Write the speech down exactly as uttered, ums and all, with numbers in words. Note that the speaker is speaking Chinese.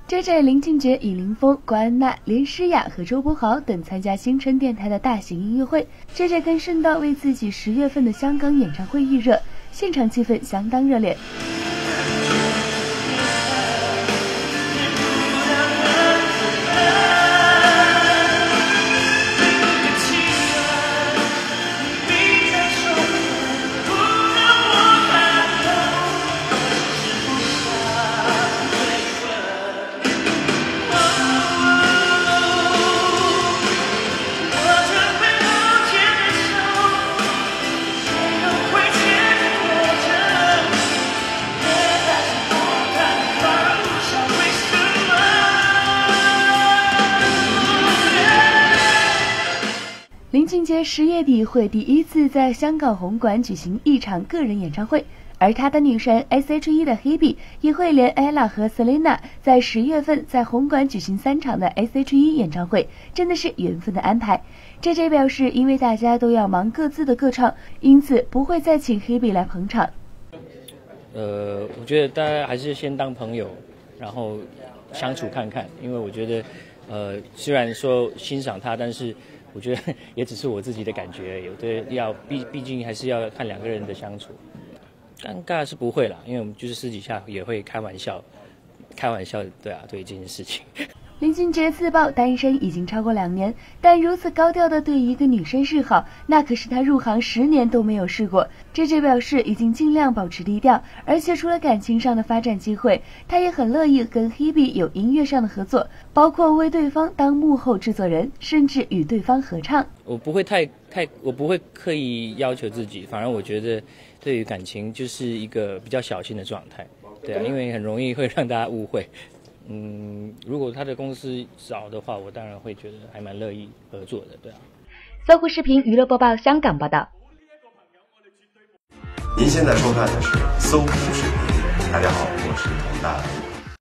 J J 林俊杰、尹凌峰、关安娜、连诗雅和周柏豪等参加星辰电台的大型音乐会。J J 更顺道为自己十月份的香港演唱会预热，现场气氛相当热烈。林俊杰十月底会第一次在香港红馆举行一场个人演唱会，而他的女神 S H E 的 Hebe 也会连 Ella 和 Selena 在十月份在红馆举行三场的 S H E 演唱会，真的是缘分的安排。J J 表示，因为大家都要忙各自的歌唱，因此不会再请 Hebe 来捧场。 呃，我觉得大家还是先当朋友，然后相处看看，因为我觉得，呃，虽然说欣赏他，但是我觉得也只是我自己的感觉而已。我觉得要毕毕竟还是要看两个人的相处。尴尬是不会啦，因为我们就是私底下也会开玩笑，开玩笑，对啊，对这件事情。 林俊杰自曝单身已经超过两年，但如此高调的对一个女生示好，那可是他入行十年都没有试过。J J 表示已经尽量保持低调，而且除了感情上的发展机会，他也很乐意跟 Hebe 有音乐上的合作，包括为对方当幕后制作人，甚至与对方合唱。 我不会太太，我不会刻意要求自己，反而我觉得对于感情就是一个比较小心的状态，对啊，因为很容易会让大家误会。嗯，如果他的公司少的话，我当然会觉得还蛮乐意合作的，对啊。 搜狐视频娱乐播报香港报道。 您现在收看的是搜狐视频，大家好，我是佟大。